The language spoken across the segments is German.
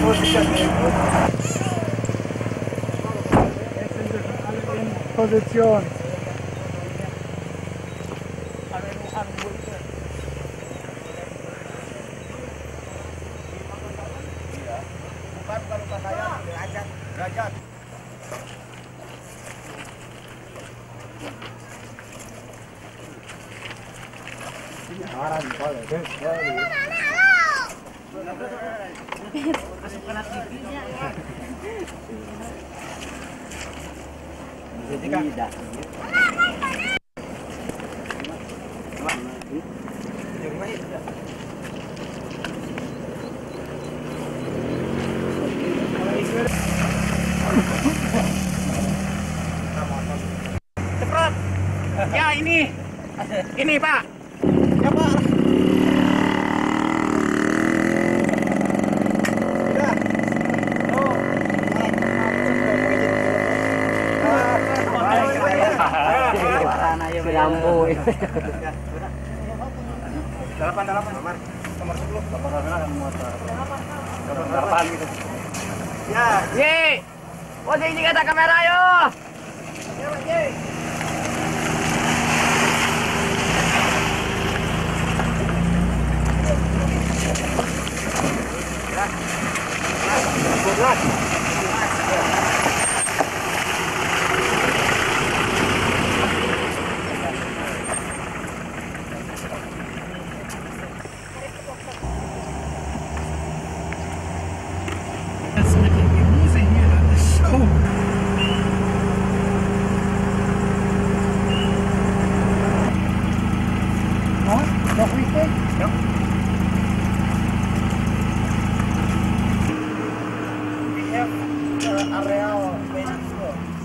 Position. Cepat. Ya ini Pak. Ya Pak. Lampu. Delapan nomor 10 nomor 8 gitu. Ya. Ye. Posisi kata kamera yo. Ya Pak Ye. Das mit dem Gemüse hier, das ist Show. Noch richtig? Ja. BF Areal Mexico.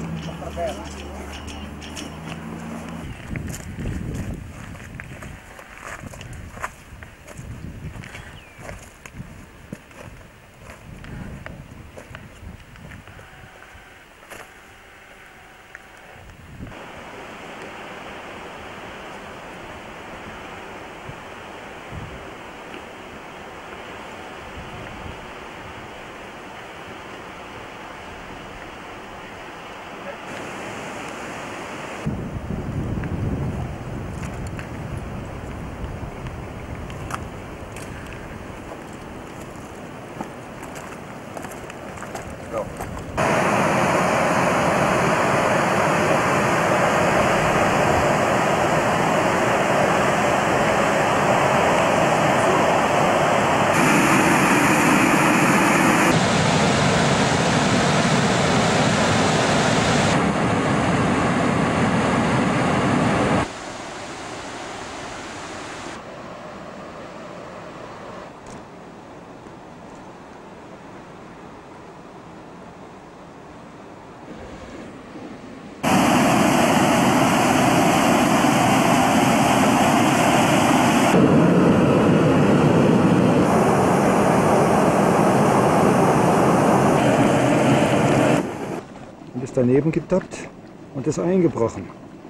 Ist daneben getappt und ist eingebrochen.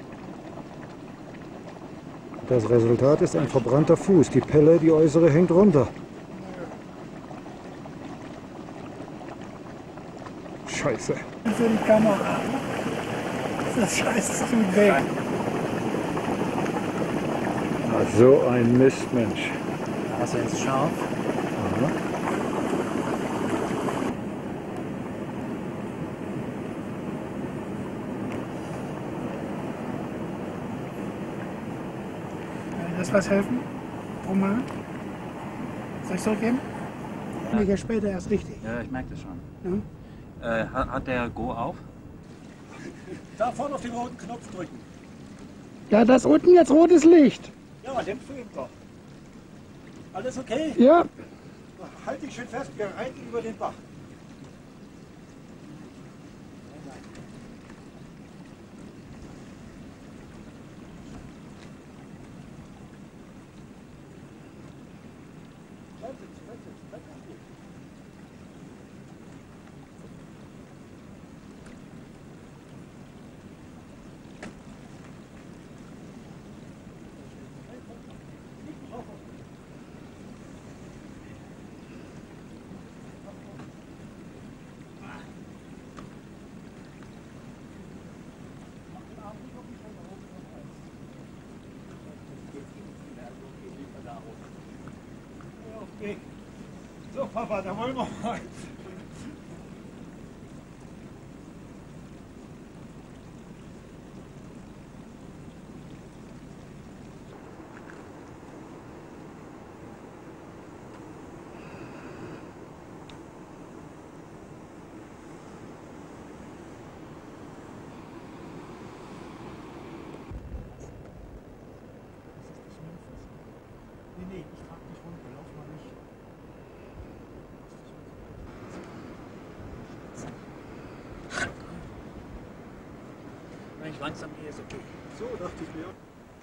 Das Resultat ist ein verbrannter Fuß. Die Pelle, die äußere, hängt runter. Scheiße. Für die Kamera. Das scheiß zu weg. So ein Mistmensch. Also ist scharf. Aha. Das was helfen? Roman? Soll ich zurückgeben? Ja. Ja später erst richtig. Ja, ich merke das schon. Ja. Hat der Go auf? Da vorne auf den roten Knopf drücken. Ja, das unten jetzt rotes Licht. Ja, dämpfst du ihn doch. Alles okay? Ja. Halt dich schön fest, wir reiten über den Bach. Papa, da wollen wir mal. Nee, ich trag dich runter, lauf mal nicht. Wenn ich langsam gehe, ist okay. So, dachte ich mir.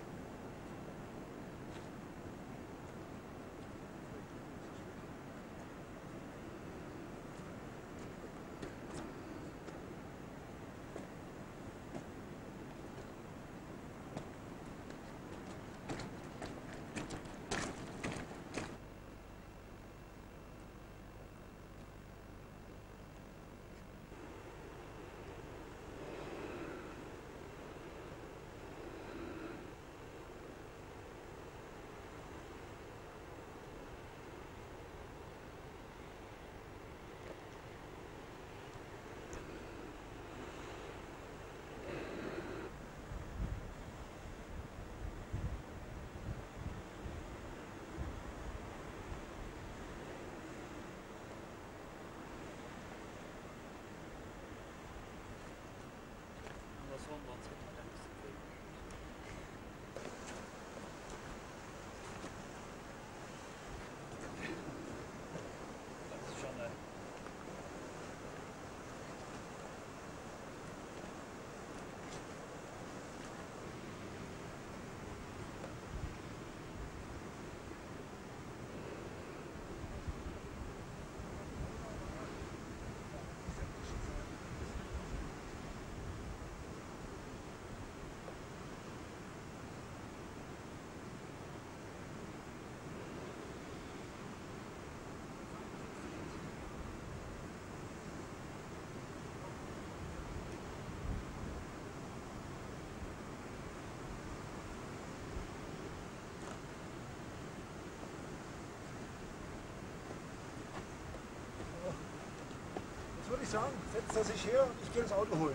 Würde ich sagen, setzt er sich her und ich gehe das Auto holen.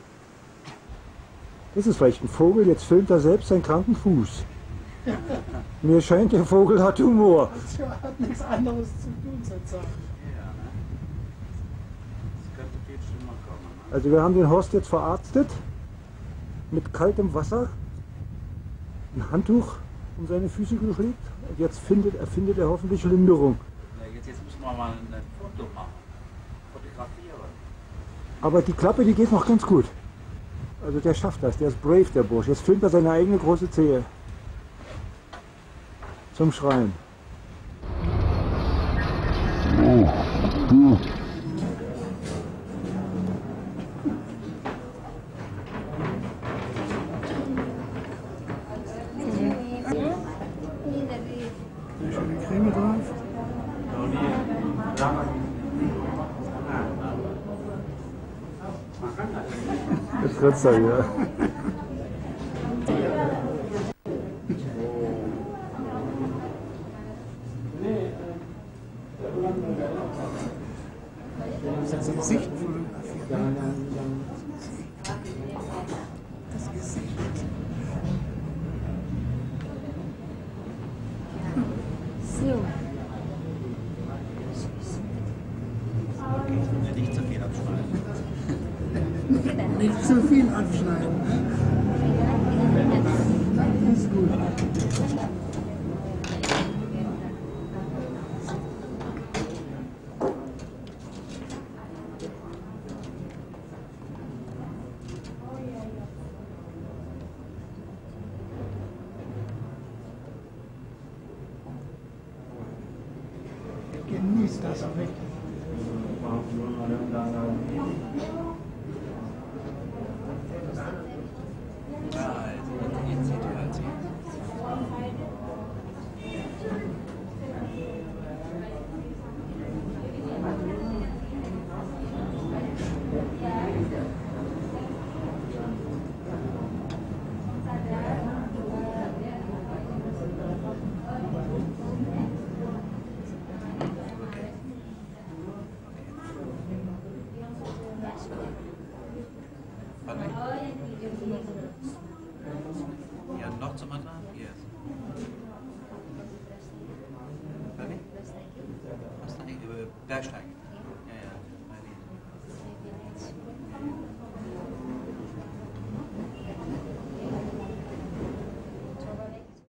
Das ist vielleicht ein Vogel, jetzt filmt er selbst seinen kranken Fuß. Mir scheint, der Vogel hat Humor. Das hat nichts anderes zu tun zurzeit. Also wir haben den Horst jetzt verarztet, mit kaltem Wasser, ein Handtuch um seine Füße gelegt. Jetzt findet er hoffentlich Linderung. Jetzt müssen wir mal ein Foto machen. Fotografieren. Aber die Klappe, die geht noch ganz gut. Also der schafft das, der ist brave, der Bursch. Jetzt filmt er seine eigene große Zehe. Zum Schreien. Schöne Creme drauf. Jetzt kratzt er wieder. Das Gesicht fotografieren. Das Gesicht. So. Nicht zu viel abschneiden. Nicht zu viel abschneiden. Das ist gut. Genießt das auch richtig. Ja, noch zum anderen? Hier. Bergsteigen.